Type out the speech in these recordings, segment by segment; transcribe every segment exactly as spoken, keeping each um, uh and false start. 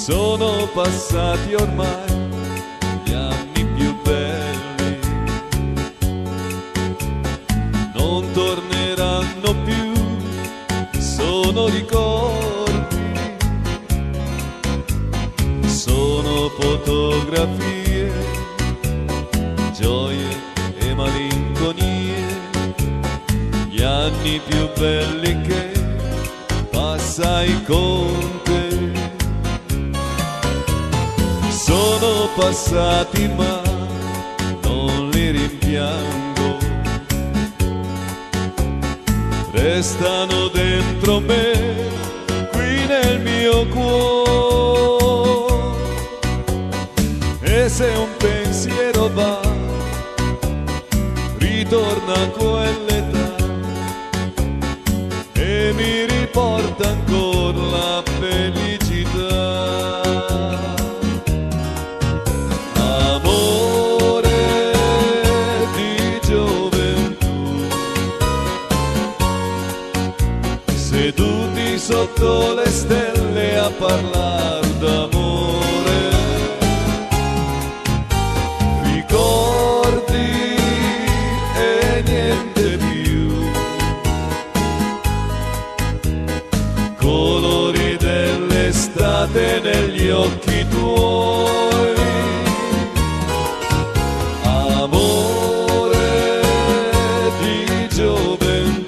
Sono passati ormai gli anni più belli, non torneranno più, sono ricordi, sono fotografie, gioie e malinconie, gli anni più belli che passai con te. Sono passati ma non li rimpiango, restano dentro me, qui nel mio cuore. E se un pensiero va, ritorna a quell'età e mi riporta ancora la felicità. Seduti sotto le stelle a parlar d'amore, ricordi e niente più, colori dell'estate negli occhi tuoi, amore di gioventù.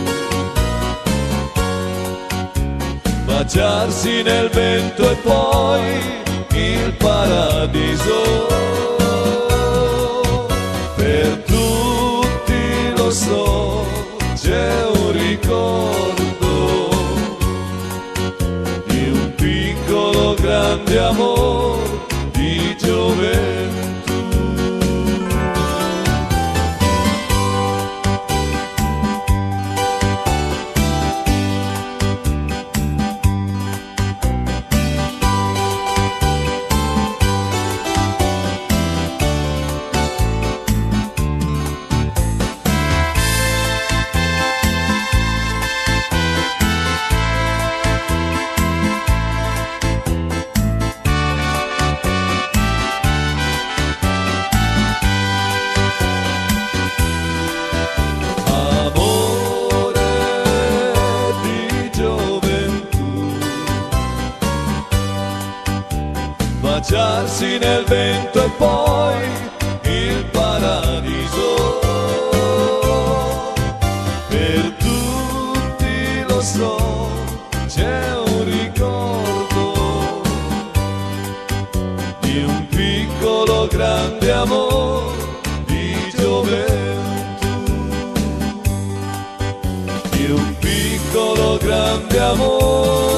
Baciarsi nel vento e poi il paradiso, per tutti lo so, c'è un ricordo di un piccolo grande amore di gioventù. Baciarsi nel vento e poi il paradiso, per tutti lo so, c'è un ricordo di un piccolo grande amore di gioventù, di un piccolo grande amore